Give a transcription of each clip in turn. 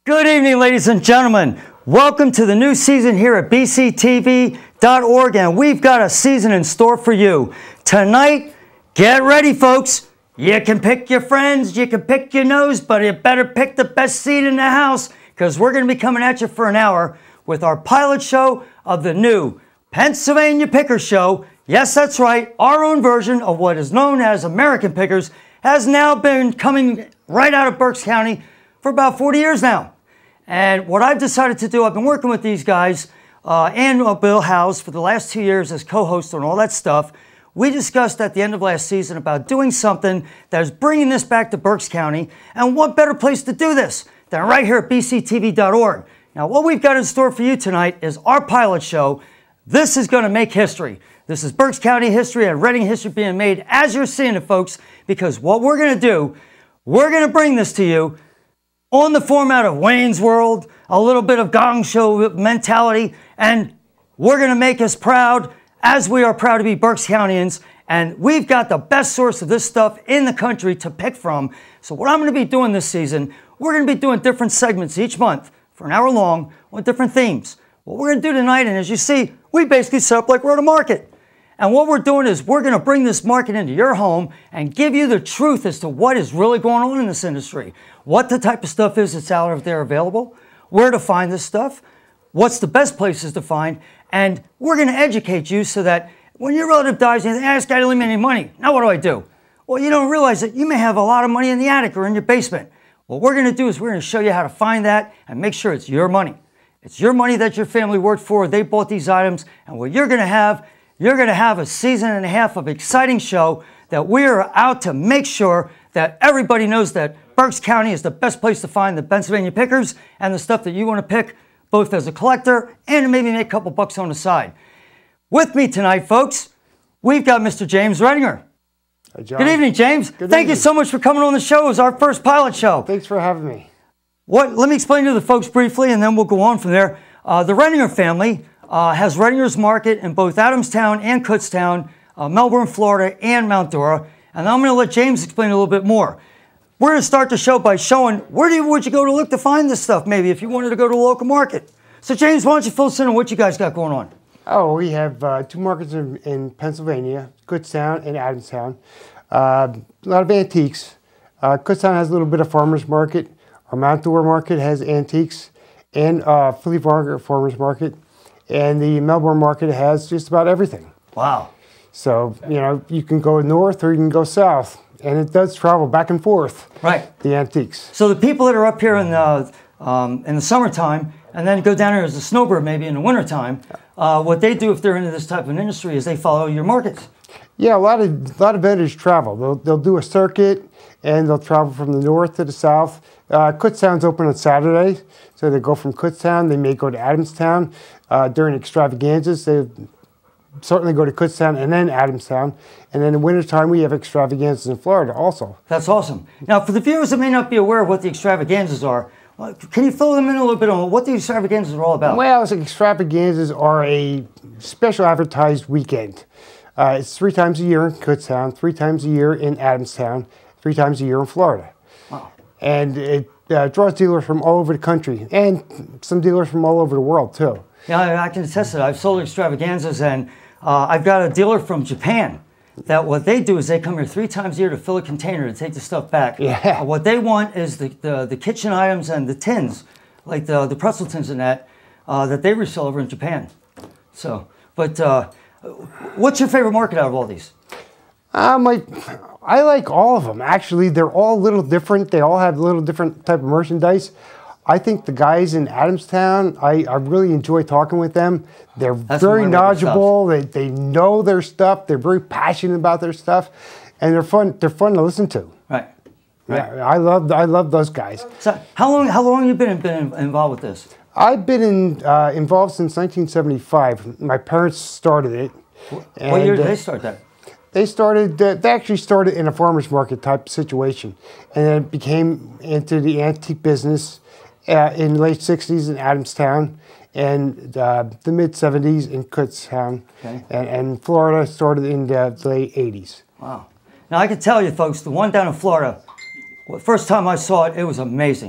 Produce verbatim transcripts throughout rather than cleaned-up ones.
Good evening, ladies and gentlemen. Welcome to the new season here at B C T V dot org, and we've got a season in store for you. Tonight, get ready, folks. You can pick your friends, you can pick your nose, but you better pick the best seat in the house, because we're going to be coming at you for an hour with our pilot show of the new Pennsylvania Picker Show. Yes, that's right. Our own version of what is known as American Pickers has now been coming right out of Berks County for about forty years now. And what I've decided to do, I've been working with these guys uh, and uh, Bill Howes for the last two years as co-host and all that stuff. We discussed at the end of last season about doing something that is bringing this back to Berks County. And what better place to do this than right here at B C T V dot org. Now, what we've got in store for you tonight is our pilot show. This is going to make history. This is Berks County history and Reading history being made as you're seeing it, folks, because what we're going to do, we're going to bring this to you on the format of Wayne's World, a little bit of gong show mentality, and we're going to make us proud as we are proud to be Berks Countyans, and we've got the best source of this stuff in the country to pick from. So what I'm going to be doing this season, we're going to be doing different segments each month for an hour long on different themes. What we're going to do tonight, and as you see, we basically set up like we're at a market. And what we're doing is we're going to bring this market into your home and give you the truth as to what is really going on in this industry. What the type of stuff is that's out there available, where to find this stuff, what's the best places to find, and we're going to educate you so that when your relative dies and you think, ah, this guy didn't leave me any money, now what do I do? Well, you don't realize that you may have a lot of money in the attic or in your basement. What we're going to do is we're going to show you how to find that and make sure it's your money. It's your money that your family worked for. They bought these items, and what you're going to have, you're going to have a season and a half of exciting show that we're out to make sure that everybody knows that Berks County is the best place to find the Pennsylvania pickers and the stuff that you want to pick both as a collector and maybe make a couple bucks on the side. With me tonight, folks, we've got Mister James Redinger. Hi, John. Good evening, James. Good Thank evening. you so much for coming on the show. It was our first pilot show. Thanks for having me. What? Let me explain to the folks briefly, and then we'll go on from there. Uh, the Redinger family uh, has Redinger's Market in both Adamstown and Kutztown, uh, Melbourne, Florida, and Mount Dora. And I'm going to let James explain a little bit more. We're going to start the show by showing where do you, would you go to look to find this stuff, maybe, if you wanted to go to a local market. So, James, why don't you fill us in on what you guys got going on? Oh, we have uh, two markets in, in Pennsylvania, Kutztown and Adamstown. Uh, a lot of antiques. Uh, Kutztown has a little bit of farmers market. Our Mount Dora market has antiques and uh, Flea Market farmers market. And the Melbourne market has just about everything. Wow. So, you know, you can go north or you can go south. And it does travel back and forth. Right. The antiques. So the people that are up here in the, um, in the summertime and then go down here as a snowbird maybe in the wintertime, uh, what they do if they're into this type of an industry is they follow your markets. Yeah, a lot of a lot of vendors travel. They'll, they'll do a circuit and they'll travel from the north to the south. Uh, Kutztown's open on Saturday, so they go from Kutztown. They may go to Adamstown uh, during extravaganzas. They certainly go to Kutztown and then Adamstown. And then in wintertime, we have extravaganzas in Florida also. That's awesome. Now, for the viewers that may not be aware of what the extravaganzas are, can you fill them in a little bit on what the extravaganzas are all about? Well, extravaganzas are a special advertised weekend. Uh, it's three times a year in Kutztown, three times a year in Adamstown, three times a year in Florida. Wow. And it uh, draws dealers from all over the country and some dealers from all over the world, too. Yeah, I, I can attest to that. I've sold extravaganzas, and uh, I've got a dealer from Japan that what they do is they come here three times a year to fill a container to take the stuff back. Yeah. Uh, what they want is the, the, the kitchen items and the tins, like the, the pretzel tins and that, uh, that they resell over in Japan. So, but uh, what's your favorite market out of all these? Um, like, I like all of them, actually. They're all a little different. They all have a little different type of merchandise. I think the guys in Adamstown, I, I really enjoy talking with them. They're That's very knowledgeable. They, they know their stuff. They're very passionate about their stuff. And they're fun, they're fun to listen to. Right. Right. Yeah, I love, I love those guys. So how long, how long have you been, been involved with this? I've been in, uh, involved since nineteen seventy-five. My parents started it. What and, year did uh, they start that? They started, uh, they actually started in a farmer's market type situation. And then it became into the antique business uh, in the late sixties in Adamstown and uh, the mid seventies in Kutztown. Okay. And, and Florida started in the late eighties. Wow. Now I can tell you folks, the one down in Florida, the first time I saw it, it was amazing.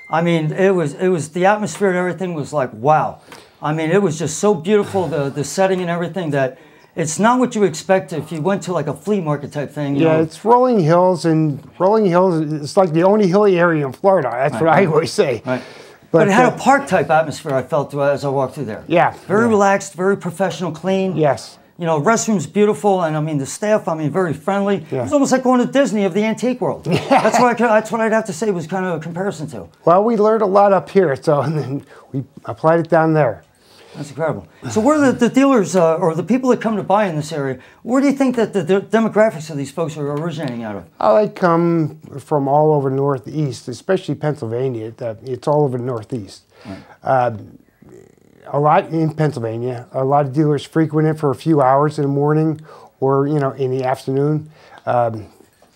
I mean, it was it was the atmosphere and everything was like wow. I mean, it was just so beautiful, the the setting and everything, that it's not what you expect if you went to like a flea market type thing. You yeah, know? It's rolling hills, and rolling hills. It's like the only hilly area in Florida. That's Right, what right. I always say. Right. But, but it had uh, a park type atmosphere. I felt uh, as I walked through there. Yeah. Very yeah. relaxed, very professional, clean. Yes. You know, restrooms beautiful, and I mean the staff. I mean, very friendly. Yeah. It was almost like going to Disney of the antique world. Yeah. That's what I could, that's what I'd have to say was kind of a comparison to. Well, we learned a lot up here, so and then we applied it down there. That's incredible. So, where are the, the dealers uh, or the people that come to buy in this area? Where do you think that the, the demographics of these folks are originating out of? Oh, they come from all over the Northeast, especially Pennsylvania. It's all over the Northeast. Right. Uh, a lot in Pennsylvania. A lot of dealers frequent it for a few hours in the morning, or you know, in the afternoon. Um,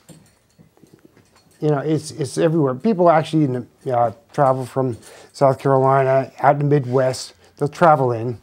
you know, it's it's everywhere. People actually in the, uh, travel from South Carolina out in the Midwest. They'll travel in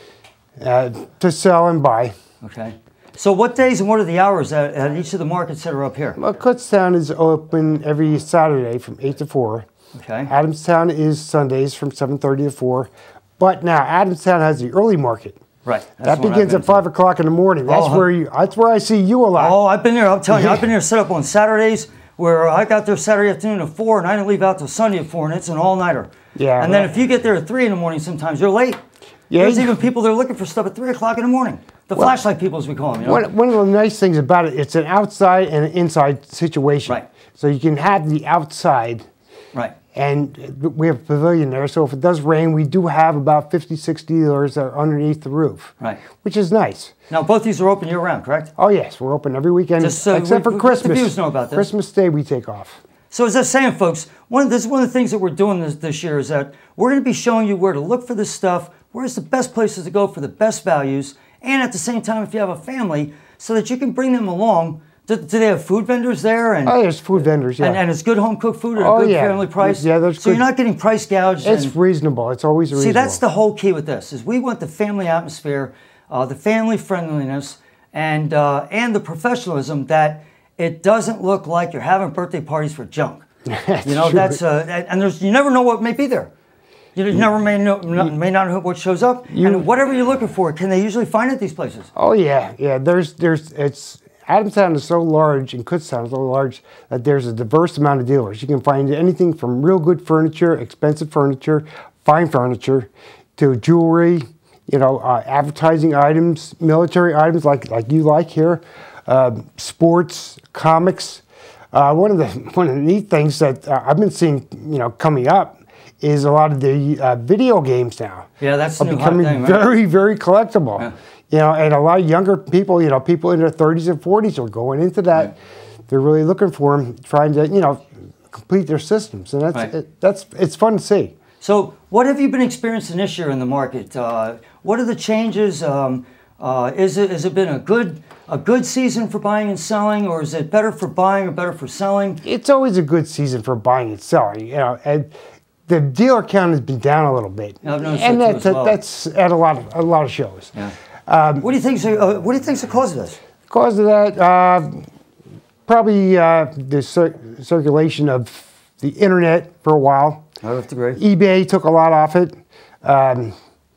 uh, to sell and buy. Okay. So what days and what are the hours at, at each of the markets that are up here? Well, Kutztown is open every Saturday from eight to four. Okay. Adamstown is Sundays from seven thirty to four. But now Adamstown has the early market. Right. That begins at five o'clock in the morning. That's oh, where you. That's where I see you a lot. Oh, I've been there. I'm telling you, I've been there set up on Saturdays where I got there Saturday afternoon at four, and I didn't leave out till Sunday at four, and it's an all-nighter. Yeah. And then if you get there at three in the morning, sometimes you're late. Yeah. There's even people that are looking for stuff at three o'clock in the morning. The well, flashlight people, as we call them. You know? one, one of the nice things about it, it's an outside and an inside situation. Right. So you can have the outside. Right. And we have a pavilion there, so if it does rain, we do have about fifty, sixty dealers that are underneath the roof. Right. Which is nice. Now, both these are open year-round, correct? Oh, yes. We're open every weekend, Just, uh, except we, for we, Christmas. Let the viewers know about this. Christmas Day, we take off. So as I was saying, folks, one of, this, one of the things that we're doing this, this year is that we're going to be showing you where to look for this stuff, where's the best places to go for the best values, and at the same time, if you have a family, so that you can bring them along. Do, do they have food vendors there? And, oh, there's food vendors, yeah. And, and it's good home-cooked food at oh, a good yeah. family price? Yeah, there's So good. You're not getting price gouged? It's and, reasonable. It's always reasonable. See, that's the whole key with this, is we want the family atmosphere, uh, the family friendliness, and, uh, and the professionalism that it doesn't look like you're having birthday parties for junk. You know, true. that's, uh, and there's, you never know what may be there. You never may know, may not know what shows up, you, and whatever you're looking for, can they usually find it at these places? Oh yeah, yeah. There's, there's, it's Adamstown is so large, and Kutztown is so large that there's a diverse amount of dealers. You can find anything from real good furniture, expensive furniture, fine furniture, to jewelry. You know, uh, advertising items, military items like like you like here, uh, sports, comics. Uh, one of the one of the neat things that uh, I've been seeing, you know, coming up, is a lot of the uh, video games now. Yeah, that's are the new becoming hot thing, right? very, very collectible. Yeah. You know, and a lot of younger people, you know, people in their thirties and forties are going into that. Right. They're really looking for them, trying to, you know, complete their systems, and that's right. it, that's it's fun to see. So, what have you been experiencing this year in the market? Uh, what are the changes? Um, uh, is it has it been a good a good season for buying and selling, or is it better for buying or better for selling? It's always a good season for buying and selling. You know, and the dealer count has been down a little bit, yeah, I've noticed and that too as well. that's at a lot of a lot of shows. Yeah. Um, what do you think? Uh, what do you think's the cause of this? Cause of that, uh, probably uh, the cir circulation of the internet for a while. I have to agree. eBay took a lot off it. Um,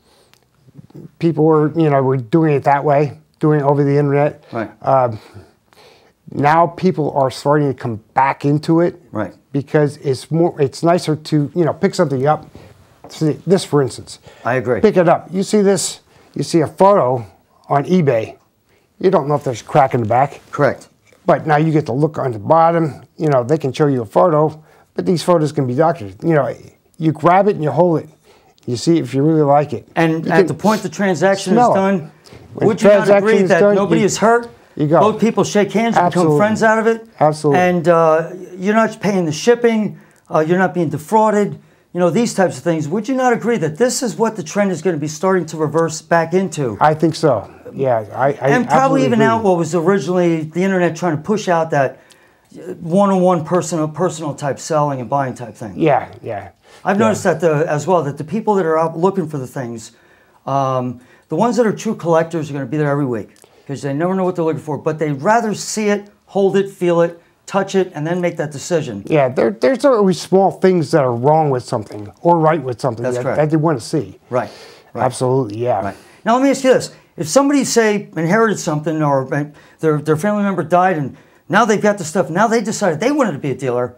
people were, you know, were doing it that way, doing it over the internet. Right. Um, now people are starting to come back into it. Right. Because it's more, it's nicer to, you know, pick something up. See, this, for instance. I agree. Pick it up. You see this. You see a photo on eBay. You don't know if there's a crack in the back. Correct. But now you get to look on the bottom. You know, they can show you a photo, but these photos can be doctored. You know, you grab it and you hold it. You see if you really like it. And you at the point the transaction is done, when would you not agree that done, nobody you, is hurt? You go. Both people shake hands and Absolutely. become friends out of it. Absolutely. And uh, you're not paying the shipping. Uh, you're not being defrauded. You know, these types of things. Would you not agree that this is what the trend is going to be starting to reverse back into? I think so. Yeah, I, I And probably even agree. out what was originally the internet trying to push out that one-on-one personal, personal type selling and buying type thing. Yeah, yeah. I've yeah. noticed that the, as well, that the people that are out looking for the things, um, the ones that are true collectors are going to be there every week because they never know what they're looking for, but they'd rather see it, hold it, feel it, touch it, and then make that decision. Yeah, there, there's always small things that are wrong with something or right with something That's that, correct. that they want to see. Right. right. Absolutely, yeah. Right. Now, let me ask you this. If somebody, say, inherited something or their, their family member died and now they've got the stuff, now they decided they wanted to be a dealer,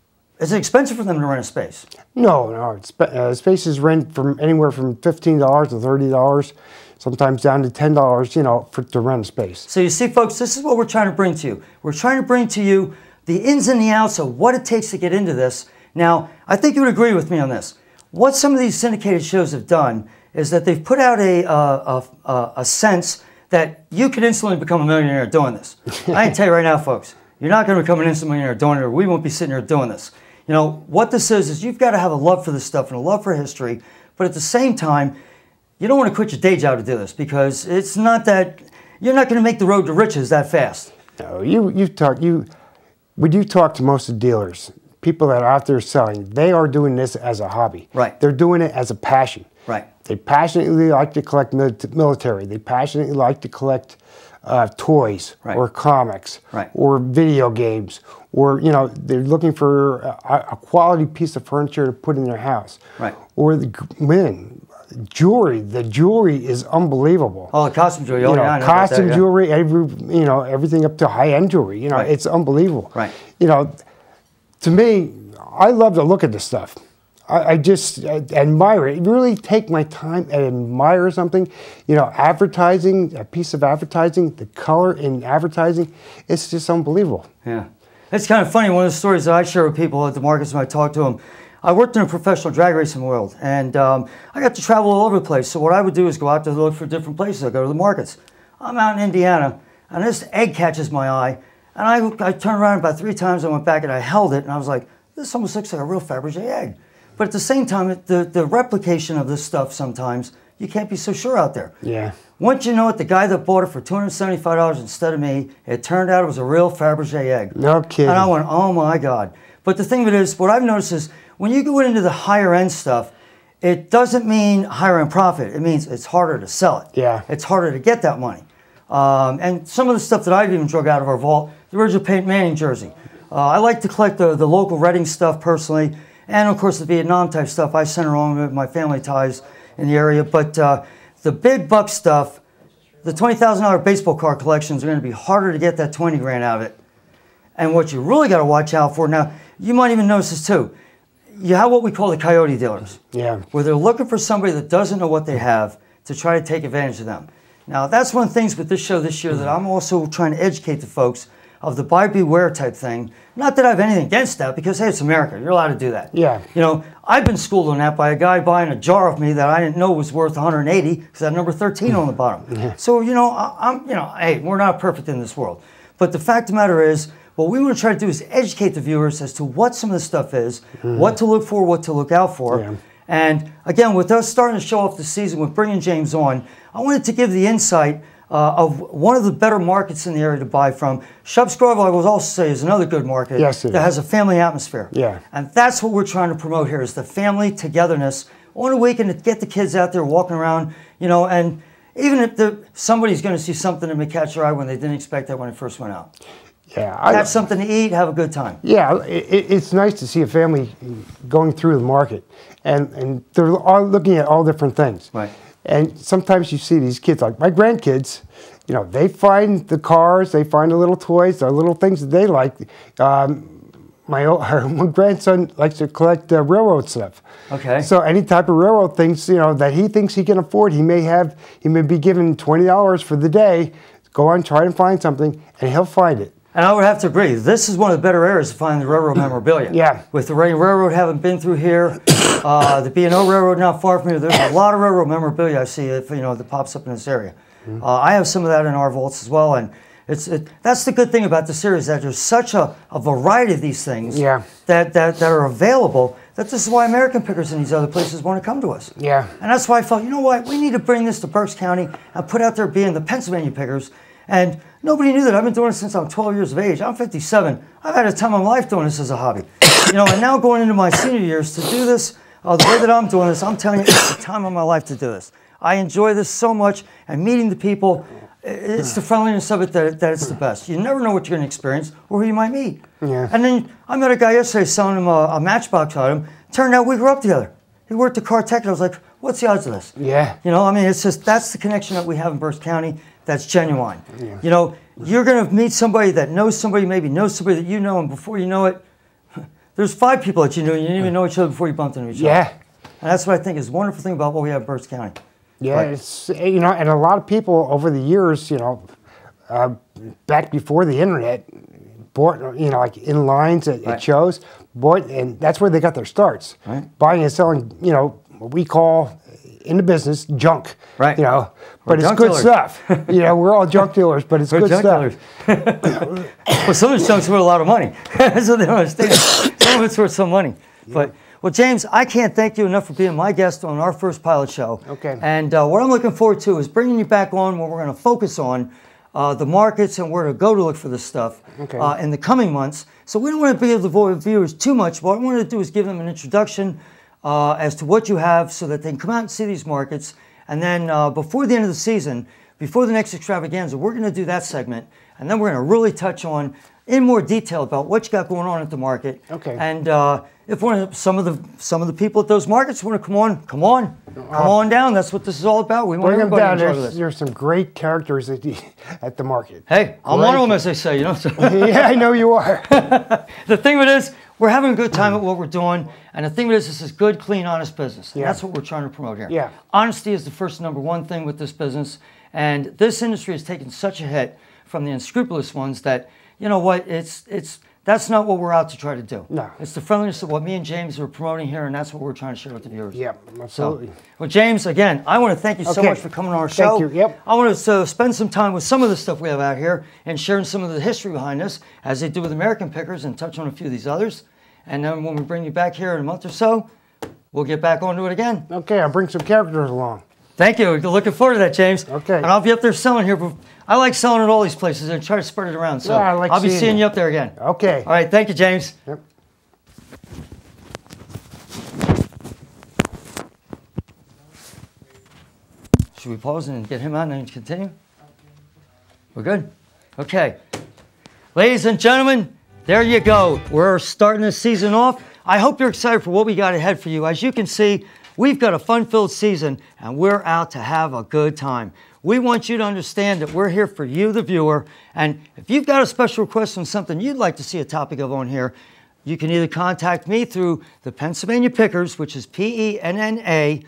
is it expensive for them to rent a space? No, no. It's, uh, spaces rent from anywhere from fifteen dollars to thirty dollars, sometimes down to ten dollars, you know, for, to rent a space. So you see, folks, this is what we're trying to bring to you. We're trying to bring to you the ins and the outs of what it takes to get into this. Now, I think you would agree with me on this. What some of these syndicated shows have done is that they've put out a, uh, a, a, a sense that you can instantly become a millionaire doing this. I can tell you right now, folks, you're not going to become an instant millionaire doing it, or we won't be sitting here doing this. You know, what this is, is you've got to have a love for this stuff and a love for history, but at the same time, you don't want to quit your day job to do this, because it's not that, you're not going to make the road to riches that fast. No, you, you talk, you, when you talk to most of the dealers, people that are out there selling, they are doing this as a hobby. Right. They're doing it as a passion. Right. They passionately like to collect military. They passionately like to collect uh, toys right. or comics right. or video games, or, you know, they're looking for a, a quality piece of furniture to put in their house. Right. Or the man, jewelry. The jewelry is unbelievable. Oh, the costume jewelry. Oh, you know, yeah, I know costume about that, yeah. jewelry. Every, you know, everything up to high-end jewelry. You know, right. it's unbelievable. Right. You know, to me, I love to look at this stuff. I, I just I admire it. Really take my time and admire something. You know, advertising, a piece of advertising, the color in advertising, it's just unbelievable. Yeah. It's kind of funny. One of the stories that I share with people at the markets when I talk to them, I worked in a professional drag racing world, and um, I got to travel all over the place. So what I would do is go out to look for different places. I go to the markets. I'm out in Indiana, and this egg catches my eye, and I, I turned around about three times. I went back and I held it, and I was like, this almost looks like a real Fabergé egg. But at the same time, the, the replication of this stuff sometimes, you can't be so sure out there. Yeah. Once you know it, the guy that bought it for two hundred seventy-five dollars instead of me, it turned out it was a real Fabergé egg. No kidding. And I went, oh my God. But the thing of it is, what I've noticed is, when you go into the higher end stuff, it doesn't mean higher end profit. It means it's harder to sell it. Yeah. It's harder to get that money. Um, and some of the stuff that I've even drug out of our vault, the original Peyton Manning jersey. Uh, I like to collect the, the local Reading stuff personally, and of course the Vietnam type stuff. I center on with my family ties in the area. But uh, the big buck stuff, the twenty thousand dollar baseball card collections are going to be harder to get that twenty grand out of it. And what you really got to watch out for, now, you might even notice this too. You have what we call the coyote dealers. Yeah. Where they're looking for somebody that doesn't know what they have to try to take advantage of them. Now, that's one of the things with this show this year that I'm also trying to educate the folks of the buy beware type thing. Not that I have anything against that, because, hey, it's America. You're allowed to do that. Yeah. You know, I've been schooled on that by a guy buying a jar of me that I didn't know was worth one hundred eighty because I had number thirteen on the bottom. Yeah. So, you know, I, I'm, you know, hey, we're not perfect in this world. But the fact of the matter is, what we want to try to do is educate the viewers as to what some of this stuff is, mm. what to look for, what to look out for. Yeah. And again, with us starting to show off the season with bringing James on, I wanted to give the insight uh, of one of the better markets in the area to buy from. Shub Scroll, I will also say, is another good market yes, that has a family atmosphere. Yeah. And that's what we're trying to promote here, is the family togetherness on a weekend, to get the kids out there walking around, you know, and even if the, somebody's going to see something that may catch their eye when they didn't expect that when it first went out. Yeah, I, have something to eat, have a good time. Yeah, it, it's nice to see a family going through the market, and, and they're all looking at all different things. Right. And sometimes you see these kids, like my grandkids, you know, they find the cars, they find the little toys, the little things that they like. Um, my, old, my grandson likes to collect uh, railroad stuff. Okay. So any type of railroad things, you know, that he thinks he can afford, he may have, he may be given twenty dollars for the day. Go on, try and find something, and he'll find it. And I would have to agree, this is one of the better areas to find the railroad memorabilia. Yeah. With the Reading Railroad having been through here, uh, the B and O Railroad not far from here, there's a lot of railroad memorabilia I see, if, you know, that pops up in this area. Mm-hmm. uh, I have some of that in our vaults as well, and it's it, that's the good thing about the series, that there's such a, a variety of these things yeah. that, that, that are available, that this is why American pickers in these other places want to come to us. Yeah. And that's why I felt, you know what, we need to bring this to Berks County and put out there being the Pennsylvania pickers. And nobody knew that. I've been doing this since I'm twelve years of age. I'm fifty-seven. I've had a time of my life doing this as a hobby. You know, and now going into my senior years to do this, uh, the way that I'm doing this, I'm telling you, it's the time of my life to do this. I enjoy this so much, and meeting the people. it's the friendliness of it that, that it's the best. You never know what you're going to experience or who you might meet. Yeah. And then I met a guy yesterday selling him a, a Matchbox item. Turned out we grew up together. He worked at Car Tech, and I was like, what's the odds of this? Yeah. You know, I mean, it's just, that's the connection that we have in Berks County that's genuine. Yeah. You know, you're going to meet somebody that knows somebody, maybe knows somebody that you know, and before you know it, there's five people that you knew, and you didn't even know each other before you bumped into each yeah. other. And that's what I think is a wonderful thing about what we have in Berks County. Yeah, but, it's, you know, and a lot of people over the years, you know, uh, back before the internet, bought, you know, like in lines at, right. at shows, bought, and that's where they got their starts. Right. Buying and selling, you know, what we call in the business junk. Right. You know, but We're it's good dealers. stuff. You know, we're all junk dealers, but it's We're good junk stuff. Well, some of the junk's worth a lot of money. So they don't understand. Some of it's worth some money. Yeah. But well, James, I can't thank you enough for being my guest on our first pilot show. Okay. And uh, what I'm looking forward to is bringing you back on where we're going to focus on uh, the markets and where to go to look for this stuff okay. uh, in the coming months. So we don't want to be able to avoid viewers too much. What I wanted to do is give them an introduction uh, as to what you have so that they can come out and see these markets. And then uh, before the end of the season, before the next extravaganza, we're going to do that segment. And then we're going to really touch on in more detail about what you got going on at the market. Okay. And uh, if one of some of the some of the people at those markets want to come on, come on, come Uh, on down. That's what this is all about. We want Bring them everybody down. to enjoy There's, this. there's some great characters at the, at the market. Hey, I'm Great. one of them, as they say. You know. So Yeah, I know you are. the thing with it is, we're having a good time at what we're doing, and the thing with this is, this is good, clean, honest business. And Yeah. that's what we're trying to promote here. Yeah. Honesty is the first number one thing with this business, and this industry has taken such a hit from the unscrupulous ones that, you know what, it's it's that's not what we're out to try to do. No. It's the friendliness of what me and James are promoting here, and that's what we're trying to share with the viewers. Yeah, absolutely. So, well, James, again, I want to thank you so Okay. much for coming on our show. Thank you, yep. I want to uh, spend some time with some of the stuff we have out here and sharing some of the history behind this, as they do with American Pickers, and touch on a few of these others. And then when we bring you back here in a month or so, we'll get back onto it again. Okay, I'll bring some characters along. Thank you. Looking forward to that, James. Okay. And I'll be up there selling here. But I like selling at all these places and try to spread it around. So Yeah, I like I'll be seeing seeing it. you up there again. Okay. All right. Thank you, James. Yep. Should we pause and get him out and then continue? We're good? Okay. Ladies and gentlemen, there you go. We're starting this season off. I hope you're excited for what we got ahead for you. As you can see, we've got a fun-filled season, and we're out to have a good time. We want you to understand that we're here for you, the viewer, and if you've got a special request on something you'd like to see a topic of on here, you can either contact me through the Pennsylvania Pickers, which is P E N N A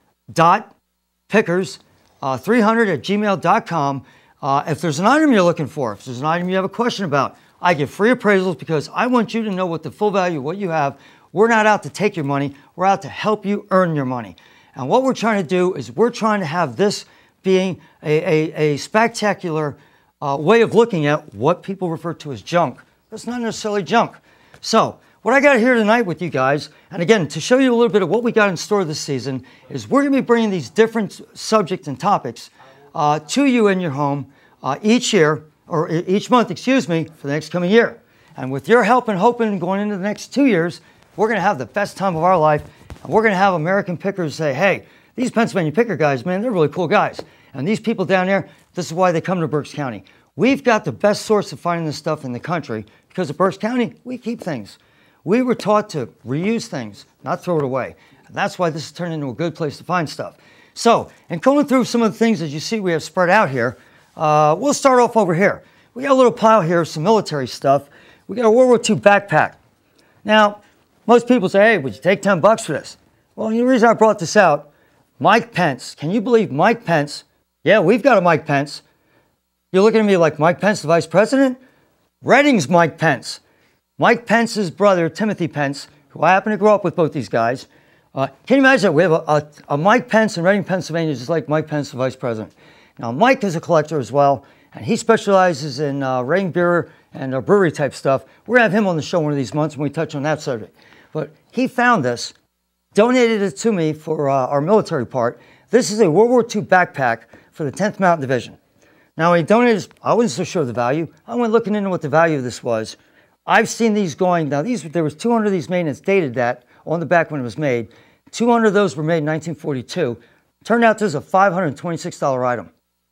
dot Pickers uh, three hundred at gmail dot com. Uh, if there's an item you're looking for, if there's an item you have a question about, I give free appraisals because I want you to know what the full value of what you have. We're not out to take your money. We're out to help you earn your money. And what we're trying to do is we're trying to have this being a, a, a spectacular uh, way of looking at what people refer to as junk. That's not necessarily junk. So what I got here tonight with you guys, and again, to show you a little bit of what we got in store this season, is we're going to be bringing these different subjects and topics uh, to you in your home uh, each year, or each month, excuse me, for the next coming year. And with your help and hoping going into the next two years, we're going to have the best time of our life. And we're going to have American Pickers say, hey, these Pennsylvania Picker guys, man, they're really cool guys. And these people down there, this is why they come to Berks County. We've got the best source of finding this stuff in the country because at Berks County, we keep things. We were taught to reuse things, not throw it away. And that's why this has turned into a good place to find stuff. So, and going through some of the things that you see we have spread out here, uh, we'll start off over here. We got a little pile here of some military stuff. We got a World War Two backpack. Now, most people say, hey, would you take ten bucks for this? Well, the reason I brought this out, Mike Pence. Can you believe Mike Pence? Yeah, we've got a Mike Pence. You're looking at me like Mike Pence, the vice president? Redding's Mike Pence. Mike Pence's brother, Timothy Pence, who I happen to grow up with both these guys. Uh, can you imagine that? We have a, a, a Mike Pence in Reading, Pennsylvania, just like Mike Pence, the vice president. Now, Mike is a collector as well, and he specializes in uh, Reading beer and uh, brewery type stuff. We're going to have him on the show one of these months when we touch on that subject. But he found this, donated it to me for uh, our military part. This is a World War Two backpack for the tenth Mountain Division. Now, he donated, I wasn't so sure of the value. I went looking into what the value of this was. I've seen these going, now these, there was two hundred of these made, and it's dated that on the back when it was made. two hundred of those were made in nineteen forty-two. Turned out this is a five hundred twenty-six dollar item.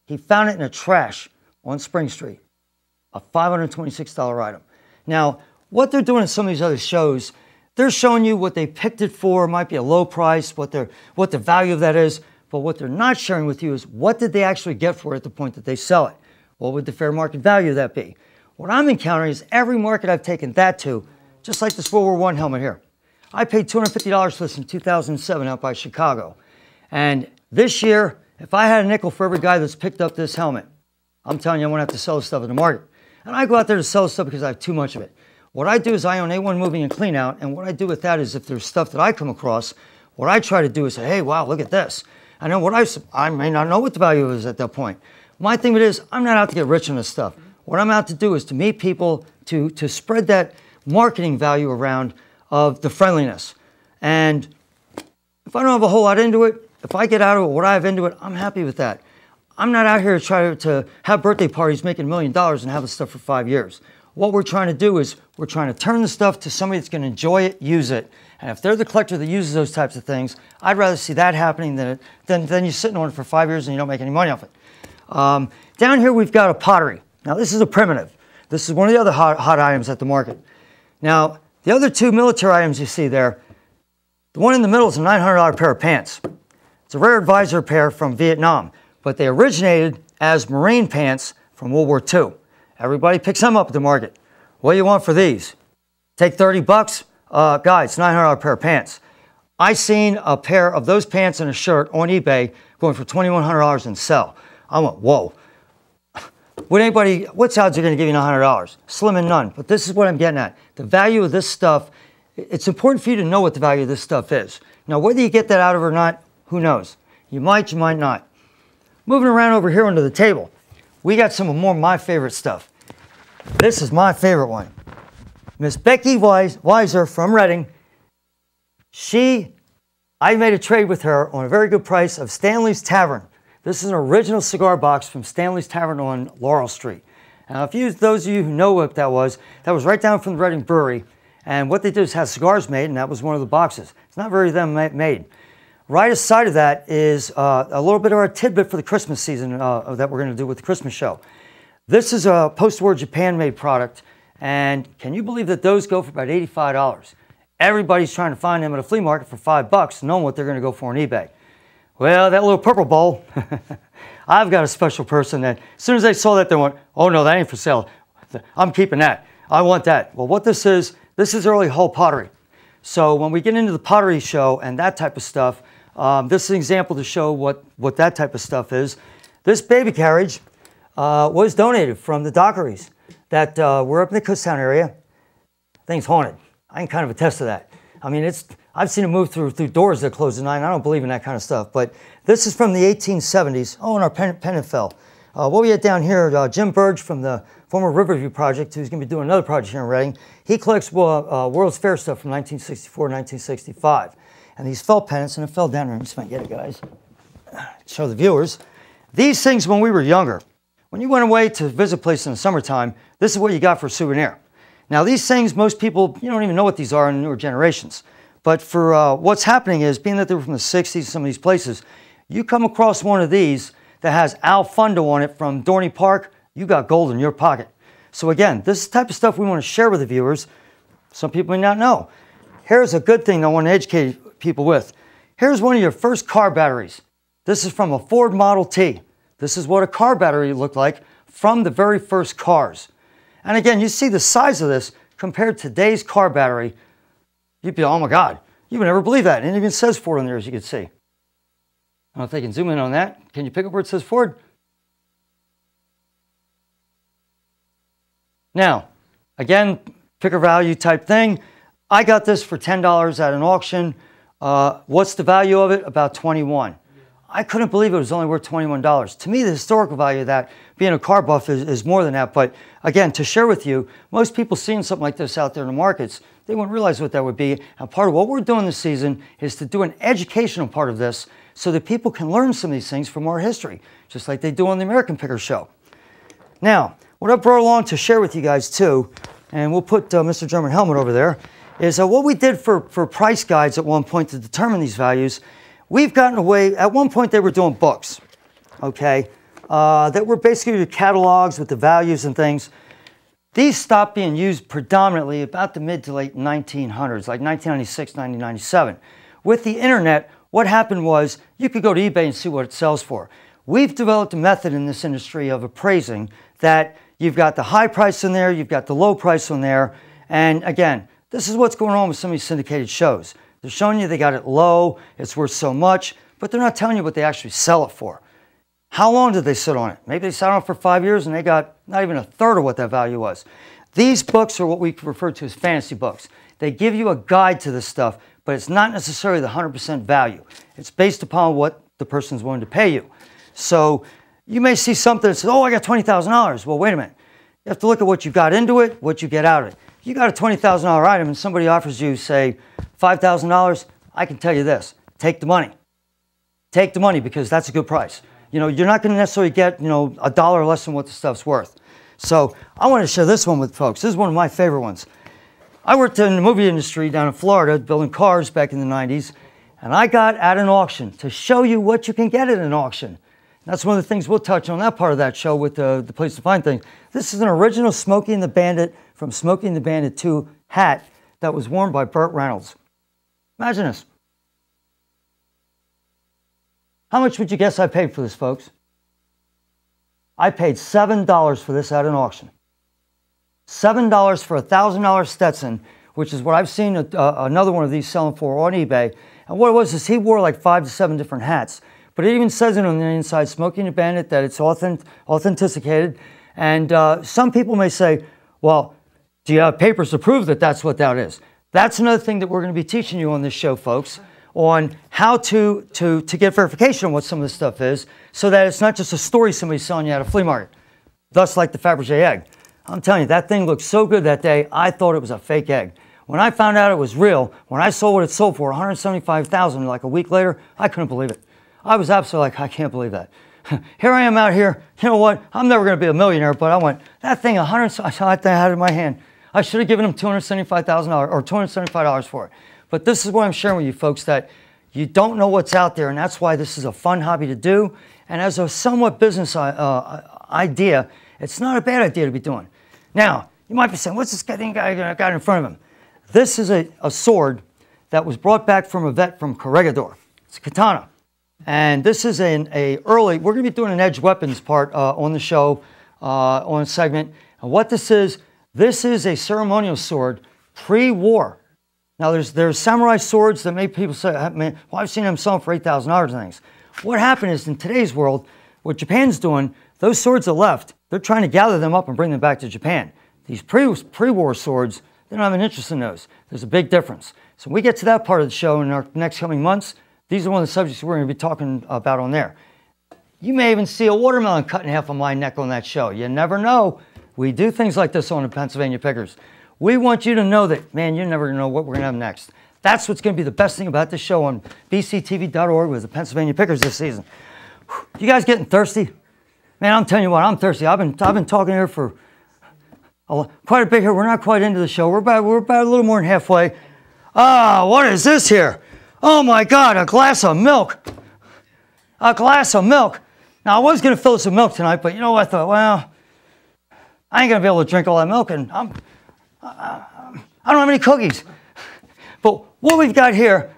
He found it in a trash on Spring Street, a five hundred twenty-six dollar item. Now, what they're doing in some of these other shows, they're showing you what they picked it for. It might be a low price, what, they're, what the value of that is. But what they're not sharing with you is what did they actually get for it at the point that they sell it? What would the fair market value of that be? What I'm encountering is every market I've taken that to, just like this World War One helmet here. I paid two hundred fifty dollars for this in two thousand seven out by Chicago. And this year, if I had a nickel for every guy that's picked up this helmet, I'm telling you, I won't have to sell this stuff in the market. And I go out there to sell stuff because I have too much of it. What I do is I own A one Moving and Clean Out, and what I do with that is if there's stuff that I come across, what I try to do is say, hey, wow, look at this. I know what I, I may not know what the value is at that point. My thing with it is, I'm not out to get rich on this stuff. What I'm out to do is to meet people, to, to spread that marketing value around of the friendliness. And if I don't have a whole lot into it, if I get out of it what I have into it, I'm happy with that. I'm not out here to try to, to have birthday parties making a million dollars and have this stuff for five years. What we're trying to do is we're trying to turn the stuff to somebody that's going to enjoy it, use it. And if they're the collector that uses those types of things, I'd rather see that happening than, than, than you sitting on it for five years and you don't make any money off it. Um, down here we've got a pottery. Now this is a primitive. This is one of the other hot, hot items at the market. Now the other two military items you see there, the one in the middle is a nine hundred dollar pair of pants. It's a rare advisor pair from Vietnam, but they originated as Marine pants from World War Two. Everybody picks them up at the market. What do you want for these? Take thirty bucks? Uh, guys, it's nine hundred dollar pair of pants. I seen a pair of those pants and a shirt on eBay going for twenty-one hundred dollars and sell. I went, whoa. Would anybody, what's odds they're going to give you nine hundred dollars? Slim and none. But this is what I'm getting at. The value of this stuff, it's important for you to know what the value of this stuff is. Now, whether you get that out of it or not, who knows? You might, you might not. Moving around over here under the table, we got some of more of my favorite stuff. This is my favorite one. Miss Becky Wise, Weiser from Reading. She, I made a trade with her on a very good price of Stanley's Tavern. This is an original cigar box from Stanley's Tavern on Laurel Street. Now, if you, those of you who know what that was, that was right down from the Reading Brewery. And what they did is have cigars made, and that was one of the boxes. It's not very them made. Right aside of that is uh, a little bit of our tidbit for the Christmas season uh, that we're going to do with the Christmas show. This is a post-war Japan-made product, and can you believe that those go for about eighty-five dollars? Everybody's trying to find them at a flea market for five bucks, knowing what they're going to go for on eBay. Well, that little purple bowl, I've got a special person that as soon as they saw that, they went, oh no, that ain't for sale. I'm keeping that. I want that. Well, what this is, this is early hull pottery. So when we get into the pottery show and that type of stuff, um, this is an example to show what, what that type of stuff is. This baby carriage uh, was donated from the Dockeries that uh, were up in the Kutztown area. Thing's haunted. I can kind of attest to that. I mean, it's, I've seen it move through, through doors that close at night. I don't believe in that kind of stuff. But this is from the eighteen seventies. Oh, and our pen, pennant fell. Uh, what we had down here, uh, Jim Burge from the former Riverview Project, who's going to be doing another project here in Reading. He collects uh, uh, World's Fair stuff from nineteen sixty-four, nineteen sixty-five. And these felt pennants, and it fell down here. I'm just going to get it, guys. Show the viewers. These things, when we were younger, when you went away to visit a place in the summertime, this is what you got for a souvenir. Now, these things, most people, you don't even know what these are in the newer generations. But for uh, what's happening is, being that they were from the sixties, some of these places, you come across one of these that has Al Fundo on it from Dorney Park, you got gold in your pocket. So again, this is the type of stuff we want to share with the viewers. Some people may not know. Here's a good thing I want to educate people with. Here's one of your first car batteries. This is from a Ford Model T. This is what a car battery looked like from the very first cars. And again, you see the size of this compared to today's car battery. You'd be, oh my God, you would never believe that. And it even says Ford on there, as you can see. I don't know if they can zoom in on that. Can you pick up where it says Ford? Now, again, picker value type thing. I got this for ten dollars at an auction. Uh, what's the value of it? About twenty-one dollars. I couldn't believe it was only worth twenty-one dollars. To me, the historical value of that, being a car buff, is, is more than that. But again, to share with you, most people seeing something like this out there in the markets, they wouldn't realize what that would be. And part of what we're doing this season is to do an educational part of this so that people can learn some of these things from our history, just like they do on the American Picker Show. Now, what I brought along to share with you guys too, and we'll put uh, Mister German Helmet over there, is uh, what we did for, for price guides at one point to determine these values. We've gotten away, at one point they were doing books, okay? uh, that were basically the catalogs with the values and things. These stopped being used predominantly about the mid to late nineteen hundreds, like nineteen ninety-six, nineteen ninety-seven. With the internet, what happened was you could go to eBay and see what it sells for. We've developed a method in this industry of appraising that you've got the high price in there, you've got the low price on there, and again, this is what's going on with some of these syndicated shows. They're showing you they got it low, it's worth so much, but they're not telling you what they actually sell it for. How long did they sit on it? Maybe they sat on it for five years and they got not even a third of what that value was. These books are what we refer to as fantasy books. They give you a guide to this stuff, but it's not necessarily the one hundred percent value. It's based upon what the person's willing to pay you. So you may see something that says, oh, I got twenty thousand dollars. Well, wait a minute. You have to look at what you got into it, what you get out of it. You got a twenty thousand dollar item and somebody offers you, say, five thousand dollars, I can tell you this, take the money. Take the money because that's a good price. You know, you're not going to necessarily get, you know, a dollar less than what the stuff's worth. So I want to share this one with folks. This is one of my favorite ones. I worked in the movie industry down in Florida building cars back in the nineties, and I got at an auction to show you what you can get at an auction. That's one of the things we'll touch on that part of that show with the, the place to find things. This is an original Smokey and the Bandit from Smokey and the Bandit two hat that was worn by Burt Reynolds. Imagine this. How much would you guess I paid for this, folks? I paid seven dollars for this at an auction. seven dollars for a one thousand dollar Stetson, which is what I've seen a, uh, another one of these selling for on eBay. And what it was is he wore like five to seven different hats. But it even says it on the inside, Smokey and the Bandit, that it's authentic, authenticated. And uh, some people may say, well, do you have papers to prove that that's what that is? That's another thing that we're going to be teaching you on this show, folks, on how to, to, to get verification on what some of this stuff is, so that it's not just a story somebody's selling you at a flea market, thus like the Fabergé egg. I'm telling you, that thing looked so good that day, I thought it was a fake egg. When I found out it was real, when I saw what it sold for, one hundred seventy-five thousand dollars, like a week later, I couldn't believe it. I was absolutely like, I can't believe that. Here I am out here, you know what, I'm never going to be a millionaire, but I went, that thing, one hundred, I had it in my hand. I should have given him two hundred seventy-five thousand dollars or two hundred seventy-five dollars for it. But this is what I'm sharing with you folks, that you don't know what's out there, and that's why this is a fun hobby to do. And as a somewhat business uh, idea, it's not a bad idea to be doing. Now, you might be saying, what's this guy got in front of him? This is a, a sword that was brought back from a vet from Corregidor. It's a katana. And this is an a early, we're going to be doing an edge weapons part uh, on the show, uh, on a segment. And what this is, this is a ceremonial sword pre-war. Now, there's there's samurai swords that make people say, man, well, I've seen them selling for eight thousand dollars and things. What happened is, in today's world, what Japan's doing, those swords are left. They're trying to gather them up and bring them back to Japan. These pre, pre-war swords, they don't have an interest in those. There's a big difference. So when we get to that part of the show in our next coming months, these are one of the subjects we're going to be talking about on there. You may even see a watermelon cut in half on my neck on that show. You never know. We do things like this on the Pennsylvania Pickers. We want you to know that, man, you're never going to know what we're going to have next. That's what's going to be the best thing about this show on B C T V dot org with the Pennsylvania Pickers this season. You guys getting thirsty? Man, I'm telling you what, I'm thirsty. I've been, I've been talking here for a, quite a bit here. We're not quite into the show. We're about, we're about a little more than halfway. Ah, what is this here? Oh my God, a glass of milk. A glass of milk. Now, I was going to fill this with milk tonight, but you know what? I thought, well, I ain't going to be able to drink all that milk, and I'm, I, I don't have any cookies. But what we've got here,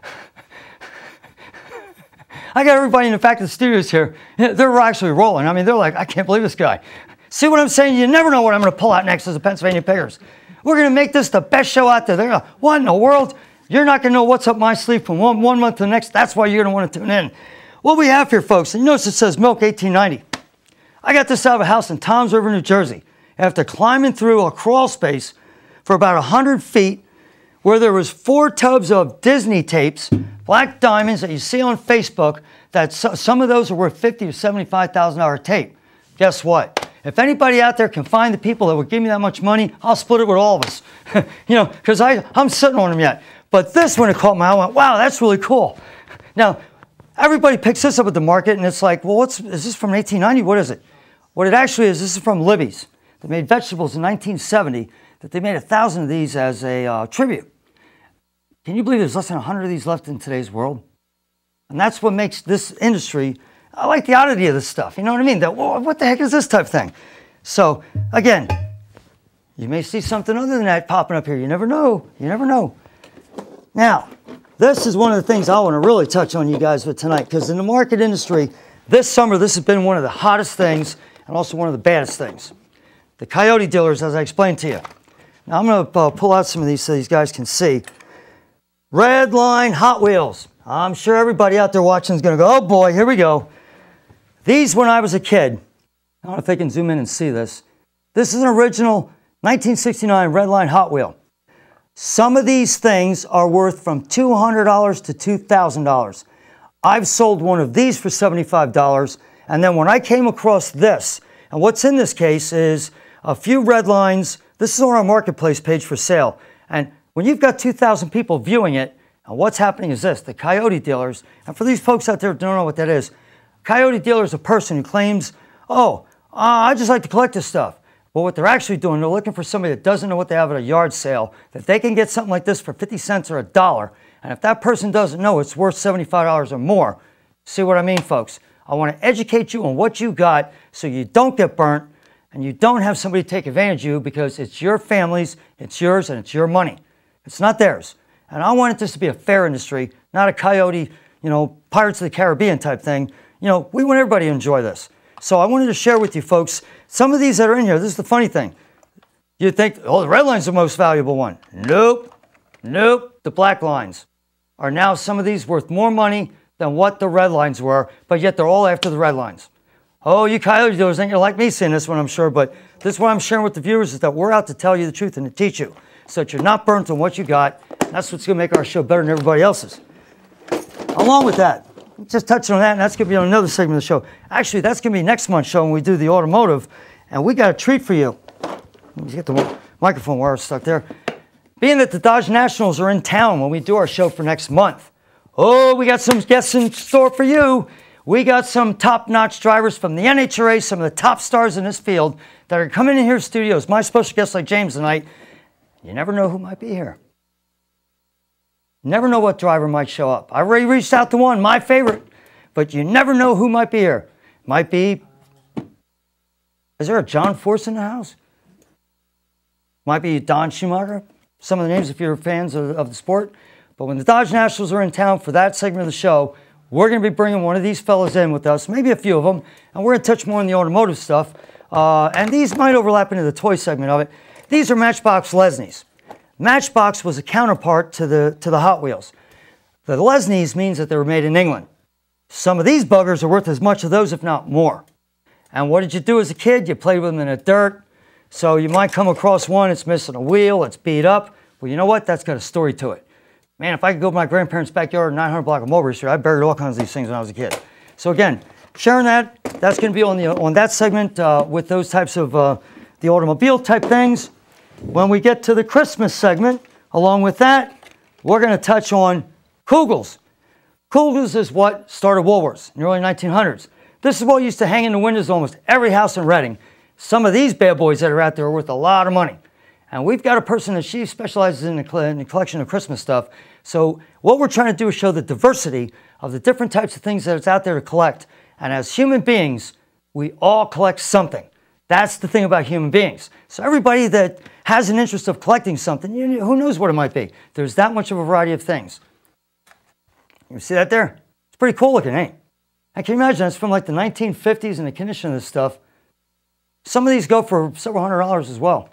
I got everybody in the back of the studios here. They're actually rolling. I mean, they're like, I can't believe this guy. See what I'm saying? You never know what I'm going to pull out next as the Pennsylvania Pickers. We're going to make this the best show out there. They're going, what in the world? You're not going to know what's up my sleeve from one, one month to the next. That's why you're going to want to tune in. What we have here, folks, and you notice it says milk eighteen ninety. I got this out of a house in Toms River, New Jersey. After climbing through a crawl space for about one hundred feet, where there was four tubs of Disney tapes, black diamonds that you see on Facebook, that so, some of those are worth fifty thousand to seventy-five thousand dollar tape. Guess what? If anybody out there can find the people that would give me that much money, I'll split it with all of us. You know, because I'm sitting on them yet. But this one, it caught my eye. I went, wow, that's really cool. Now, everybody picks this up at the market, and it's like, well, what's, is this from eighteen ninety? What is it? What it actually is, this is from Libby's. They made vegetables in nineteen seventy, that they made a thousand of these as a uh, tribute. Can you believe there's less than one hundred of these left in today's world? And that's what makes this industry I like the oddity of this stuff. You know what I mean? That, whoa, what the heck is this type thing? So, again, you may see something other than that popping up here. You never know. You never know. Now, this is one of the things I want to really touch on you guys with tonight, because in the market industry, this summer, this has been one of the hottest things and also one of the baddest things. The coyote dealers, as I explained to you. Now, I'm going to uh, pull out some of these so these guys can see. Red Line Hot Wheels. I'm sure everybody out there watching is going to go, oh boy, here we go. These, when I was a kid, I don't know if they can zoom in and see this. This is an original nineteen sixty-nine Red Line Hot Wheel. Some of these things are worth from two hundred dollars to two thousand dollars. I've sold one of these for seventy-five dollars, and then when I came across this, and what's in this case is a few red lines. This is on our marketplace page for sale, and when you've got two thousand people viewing it, and what's happening is this, the coyote dealers, and for these folks out there who don't know what that is, coyote dealer is a person who claims, oh, uh, I just like to collect this stuff. Well, what they're actually doing, they're looking for somebody that doesn't know what they have at a yard sale, that they can get something like this for fifty cents or a dollar, and if that person doesn't know it's worth seventy-five dollars or more, see what I mean, folks? I want to educate you on what you got so you don't get burnt and you don't have somebody take advantage of you, because it's your family's, it's yours, and it's your money. It's not theirs. And I wanted this to be a fair industry, not a coyote, you know, Pirates of the Caribbean type thing. You know, we want everybody to enjoy this. So I wanted to share with you folks some of these that are in here. This is the funny thing. You think, oh, the red line's the most valuable one. Nope. Nope. The black lines are now, some of these, worth more money than what the red lines were, but yet they're all after the red lines. Oh, you coyote dealers ain't gonna like me saying this one, I'm sure, but this is what I'm sharing with the viewers, is that we're out to tell you the truth and to teach you, so that you're not burnt on what you got. That's what's gonna make our show better than everybody else's. Along with that, just touching on that, and that's gonna be on another segment of the show. Actually, that's gonna be next month's show when we do the automotive, and we got a treat for you. Let me get the microphone wire stuck there. Being that the Dodge Nationals are in town when we do our show for next month, oh, we got some guests in store for you. We got some top-notch drivers from the N H R A, some of the top stars in this field that are coming in here to studios. My special guest like James tonight. You never know who might be here. Never know what driver might show up. I already reached out to one, my favorite, but you never know who might be here. Might be, is there a John Force in the house? Might be Don Schumacher. Some of the names if you're fans of, of the sport. But when the Dodge Nationals are in town for that segment of the show, we're going to be bringing one of these fellas in with us, maybe a few of them, and we're going to touch more on the automotive stuff. Uh, and these might overlap into the toy segment of it. These are Matchbox Lesnies. Matchbox was a counterpart to the, to the Hot Wheels. The Lesnies means that they were made in England. Some of these buggers are worth as much of those, if not more. And what did you do as a kid? You played with them in the dirt. So you might come across one, it's missing a wheel, it's beat up. Well, you know what? That's got a story to it. Man, if I could go to my grandparents' backyard in nine hundred block of Mulberry Street, I buried all kinds of these things when I was a kid. So again, sharing that, that's going to be on, the, on that segment uh, with those types of uh, the automobile type things. When we get to the Christmas segment, along with that, we're going to touch on Kugels. Kugels is what started Woolworths in the early nineteen hundreds. This is what used to hang in the windows of almost every house in Reading. Some of these bad boys that are out there are worth a lot of money. And we've got a person that she specializes in the, in the collection of Christmas stuff. So what we're trying to do is show the diversity of the different types of things that it's out there to collect. And as human beings, we all collect something. That's the thing about human beings. So everybody that has an interest of collecting something, you know, who knows what it might be? There's that much of a variety of things. You see that there? It's pretty cool looking, ain't it? And can you imagine, it's from like the nineteen fifties and the condition of this stuff. Some of these go for several hundred dollars as well.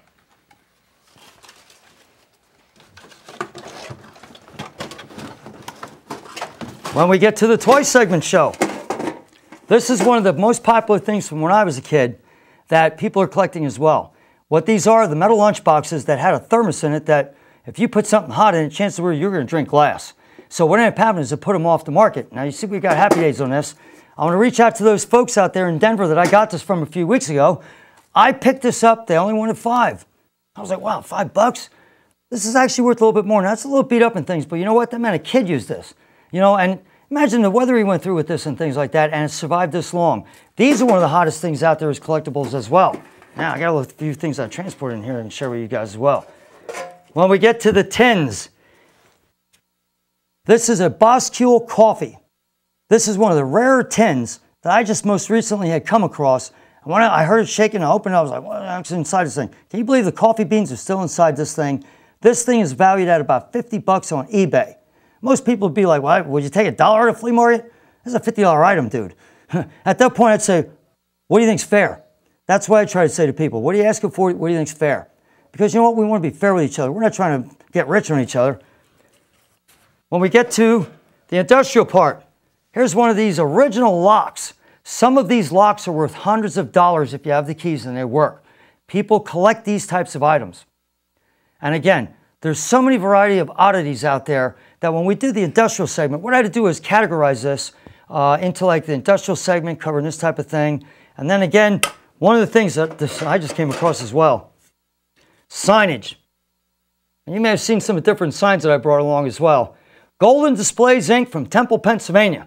When we get to the toy segment show, this is one of the most popular things from when I was a kid that people are collecting as well. What these are, the metal lunch boxes that had a thermos in it that if you put something hot in it, chances are you're going to drink glass. So what ended up happening is to put them off the market. Now you see we've got Happy Days on this. I want to reach out to those folks out there in Denver that I got this from a few weeks ago. I picked this up, they only wanted five. I was like, wow, five bucks? This is actually worth a little bit more. Now it's a little beat up and things, but you know what? That meant a kid used this. You know, and imagine the weather he went through with this and things like that, and it survived this long. These are one of the hottest things out there as collectibles as well. Now, I got a few things I transported in here and share with you guys as well. When we get to the tins, this is a Boscule coffee. This is one of the rarer tins that I just most recently had come across. And when I heard it shaking, I opened it, I was like, what's inside this thing? Can you believe the coffee beans are still inside this thing? This thing is valued at about fifty bucks on eBay. Most people would be like, well, would you take a dollar at a flea market? This is a fifty dollar item, dude. At that point, I'd say, what do you think's fair? That's what I try to say to people. What are you asking for? What do you think's fair? Because you know what? We want to be fair with each other. We're not trying to get rich on each other. When we get to the industrial part, here's one of these original locks. Some of these locks are worth hundreds of dollars if you have the keys and they work. People collect these types of items. And again, there's so many variety of oddities out there that when we did the industrial segment, what I had to do is categorize this uh, into like the industrial segment, covering this type of thing. And then again, one of the things that this, I just came across as well, signage. And you may have seen some of the different signs that I brought along as well. Golden Displays, Incorporated from Temple, Pennsylvania.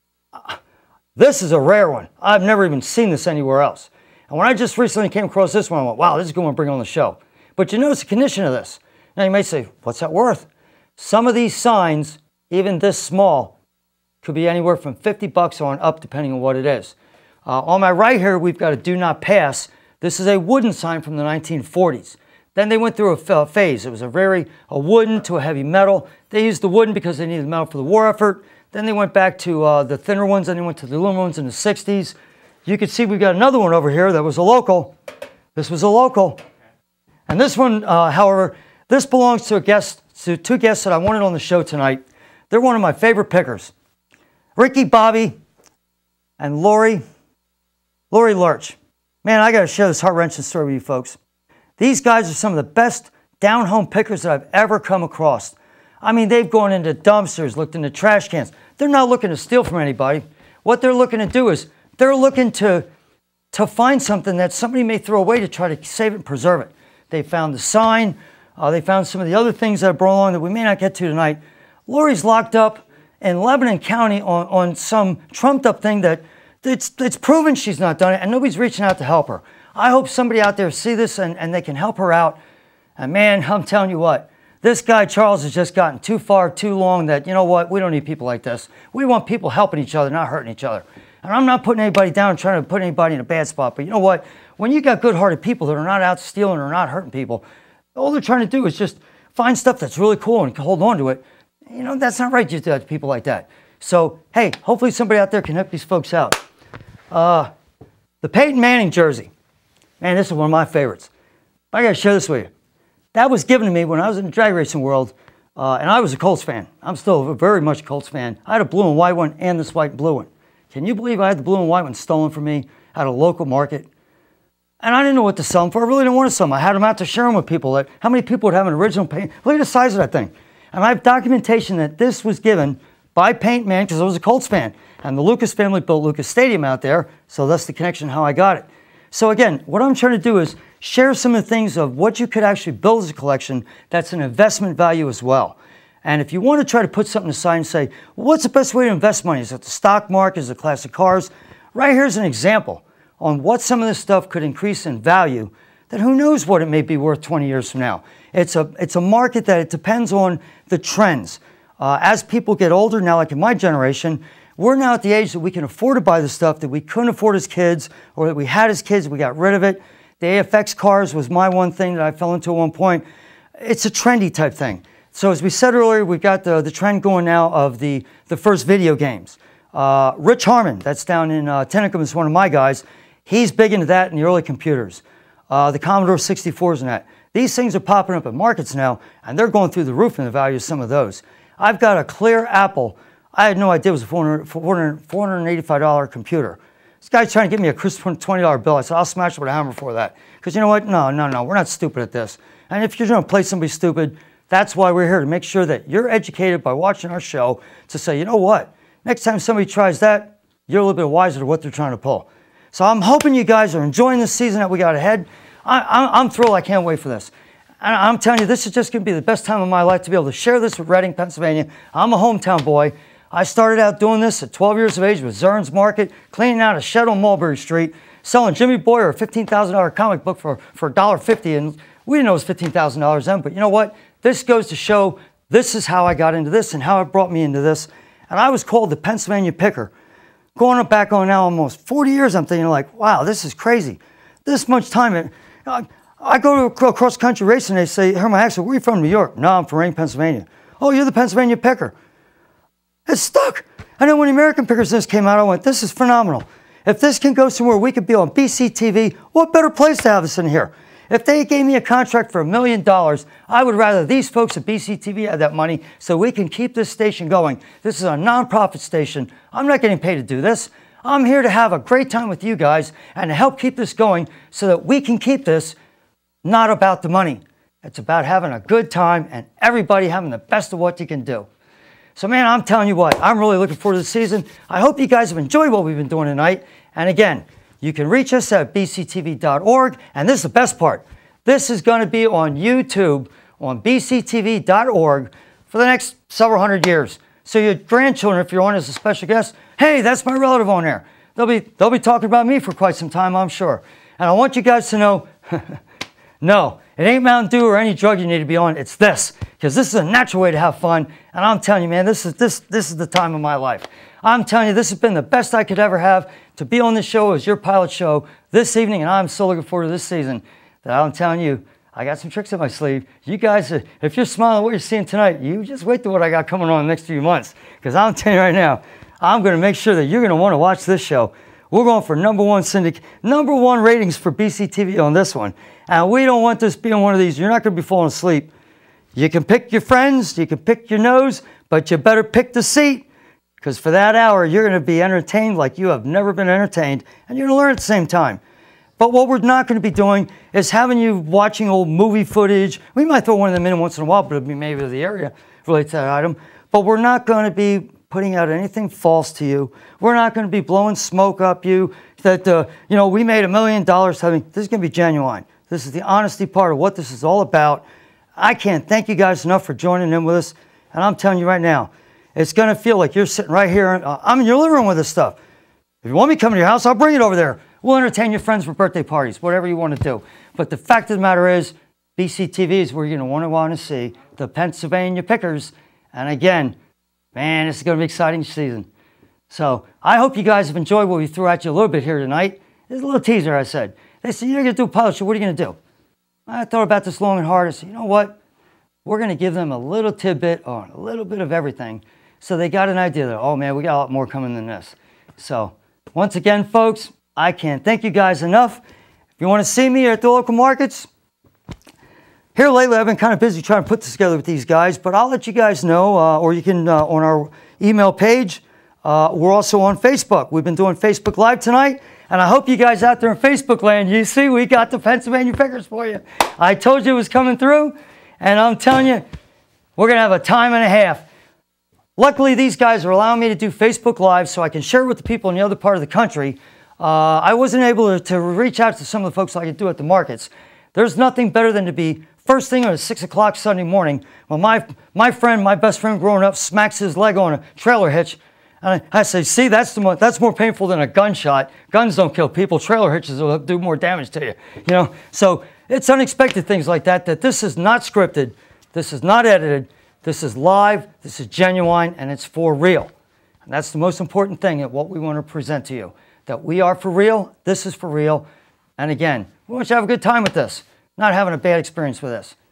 This is a rare one. I've never even seen this anywhere else. And when I just recently came across this one, I went, wow, this is going to bring on the show. But you notice the condition of this. Now you may say, what's that worth? Some of these signs, even this small, could be anywhere from fifty bucks on up, depending on what it is. Uh, on my right here, we've got a do not pass. This is a wooden sign from the nineteen forties. Then they went through a phase. It was a very a wooden to a heavy metal. They used the wooden because they needed the metal for the war effort. Then they went back to uh, the thinner ones, and they went to the aluminum ones in the sixties. You can see we've got another one over here that was a local. This was a local. And this one, uh, however, this belongs to a guest, to two guests that I wanted on the show tonight. They're one of my favorite pickers. Ricky Bobby and Lori, Lori Lurch. Man, I got to share this heart-wrenching story with you folks. These guys are some of the best down-home pickers that I've ever come across. I mean, they've gone into dumpsters, looked into trash cans. They're not looking to steal from anybody. What they're looking to do is they're looking to, to find something that somebody may throw away to try to save it and preserve it. They found the sign. Uh, they found some of the other things that I brought along that we may not get to tonight. Lori's locked up in Lebanon County on, on some trumped-up thing that it's, it's proven she's not done it, and nobody's reaching out to help her. I hope somebody out there see this and, and they can help her out. And man, I'm telling you what, this guy Charles has just gotten too far, too long that, you know what, we don't need people like this. We want people helping each other, not hurting each other. And I'm not putting anybody down, trying to put anybody in a bad spot, but you know what? When you got good-hearted people that are not out stealing or not hurting people, all they're trying to do is just find stuff that's really cool and hold on to it. You know, that's not right to do that to people like that. So, hey, hopefully somebody out there can help these folks out. Uh, the Peyton Manning jersey. Man, this is one of my favorites. I got to share this with you. That was given to me when I was in the drag racing world, uh, and I was a Colts fan. I'm still very much a Colts fan. I had a blue and white one and this white and blue one. Can you believe I had the blue and white one stolen from me at a local market? And I didn't know what to sell them for. I really didn't want to sell them. I had them out to share them with people. That, how many people would have an original paint? Look at the size of that thing. And I have documentation that this was given by Paint Man because I was a Colts fan. And the Lucas family built Lucas Stadium out there, so that's the connection how I got it. So again, what I'm trying to do is share some of the things of what you could actually build as a collection that's an investment value as well. And if you want to try to put something aside and say, well, what's the best way to invest money? Is it the stock market? Is it classic cars? Right here's an example on what some of this stuff could increase in value that who knows what it may be worth twenty years from now. It's a, it's a market that it depends on the trends. Uh, as people get older now, like in my generation, we're now at the age that we can afford to buy the stuff that we couldn't afford as kids or that we had as kids, we got rid of it. The A F X cars was my one thing that I fell into at one point. It's a trendy type thing. So as we said earlier, we've got the, the trend going now of the, the first video games. Uh, Rich Harmon, that's down in uh, Tennecomm, is one of my guys. He's big into that in the early computers. Uh, the Commodore sixty-fours and that. These things are popping up at markets now, and they're going through the roof in the value of some of those. I've got a clear Apple. I had no idea it was a four hundred eighty-five dollar computer. This guy's trying to give me a crisp twenty dollar bill. I said, I'll smash it with a hammer for that. Because you know what? No, no, no. We're not stupid at this. And if you're going to play somebody stupid, that's why we're here, to make sure that you're educated by watching our show to say, you know what? Next time somebody tries that, you're a little bit wiser to what they're trying to pull. So I'm hoping you guys are enjoying this season that we got ahead. I, I, I'm thrilled. I can't wait for this. And I'm telling you, this is just going to be the best time of my life to be able to share this with Reading, Pennsylvania. I'm a hometown boy. I started out doing this at twelve years of age with Zern's Market, cleaning out a shed on Mulberry Street, selling Jimmy Boyer a fifteen thousand dollar comic book for, for a dollar fifty, and we didn't know it was fifteen thousand dollars then, but you know what? This goes to show this is how I got into this and how it brought me into this. And I was called the Pennsylvania Picker. going back on now almost forty years, I'm thinking like, wow, this is crazy. This much time. It, I, I go to cross country racing, they say, hear my accent, where are you from, New York? No, I'm from Reading, Pennsylvania. Oh, you're the Pennsylvania picker. It's stuck. And then when the American Pickers List came out, I went, this is phenomenal. If this can go somewhere we could be on B C T V, what better place to have this in here? If they gave me a contract for a million dollars, I would rather these folks at B C T V have that money so we can keep this station going. This is a nonprofit station. I'm not getting paid to do this. I'm here to have a great time with you guys and to help keep this going so that we can keep this not about the money. It's about having a good time and everybody having the best of what you can do. So, man, I'm telling you what, I'm really looking forward to the season. I hope you guys have enjoyed what we've been doing tonight. And again, you can reach us at B C T V dot org. And this is the best part. This is going to be on YouTube on B C T V dot org for the next several hundred years. So your grandchildren, if you're on as a special guest, hey, that's my relative on there. They'll be, they'll be talking about me for quite some time, I'm sure. And I want you guys to know, no, it ain't Mountain Dew or any drug you need to be on. It's this, because this is a natural way to have fun. And I'm telling you, man, this is, this, this is the time of my life. I'm telling you, this has been the best I could ever have to be on this show as your pilot show this evening. And I'm so looking forward to this season that I'm telling you, I got some tricks in my sleeve. You guys, if you're smiling at what you're seeing tonight, you just wait to what I got coming on the next few months. Because I'm telling you right now, I'm going to make sure that you're going to want to watch this show. We're going for number one syndic, number one ratings for B C T V on this one. And we don't want this being one of these. You're not going to be falling asleep. You can pick your friends, you can pick your nose, but you better pick the seat. Because for that hour, you're going to be entertained like you have never been entertained. And you're going to learn at the same time. But what we're not going to be doing is having you watching old movie footage. We might throw one of them in once in a while, but it'll be maybe the area related to that item. But we're not going to be putting out anything false to you. We're not going to be blowing smoke up you that, uh, you know, we made a million dollars having. This is going to be genuine. This is the honesty part of what this is all about. I can't thank you guys enough for joining in with us. And I'm telling you right now, it's going to feel like you're sitting right here. Uh, I'm in your living room with this stuff. If you want me to come to your house, I'll bring it over there. We'll entertain your friends for birthday parties, whatever you want to do. But the fact of the matter is, B C T V is where you're going to want to want to see the Pennsylvania Pickers. And again, man, this is going to be an exciting season. So I hope you guys have enjoyed what we threw at you a little bit here tonight. There's a little teaser, I said. They said, you're going to do a pilot show. What are you going to do? I thought about this long and hard. I said, you know what? We're going to give them a little tidbit on a little bit of everything. So they got an idea that, oh, man, we got a lot more coming than this. So once again, folks, I can't thank you guys enough. If you want to see me at the local markets, here lately I've been kind of busy trying to put this together with these guys, but I'll let you guys know, uh, or you can uh, on our email page. Uh, we're also on Facebook. We've been doing Facebook Live tonight, and I hope you guys out there in Facebook land, you see we got the Pennsylvania Pickers for you. I told you it was coming through, and I'm telling you, we're going to have a time and a half. Luckily, these guys are allowing me to do Facebook Live so I can share it with the people in the other part of the country. Uh, I wasn't able to, to reach out to some of the folks like I do at the markets. There's nothing better than to be first thing at six o'clock Sunday morning when my, my friend, my best friend growing up, smacks his leg on a trailer hitch. And I, I say, see, that's, the more, that's more painful than a gunshot. Guns don't kill people. Trailer hitches will do more damage to you. You know, so it's unexpected things like that, that this is not scripted. This is not edited. This is live. This is genuine, and it's for real. And that's the most important thing at what we want to present to you. That we are for real, this is for real, and again, we want you to have a good time with this, not having a bad experience with this.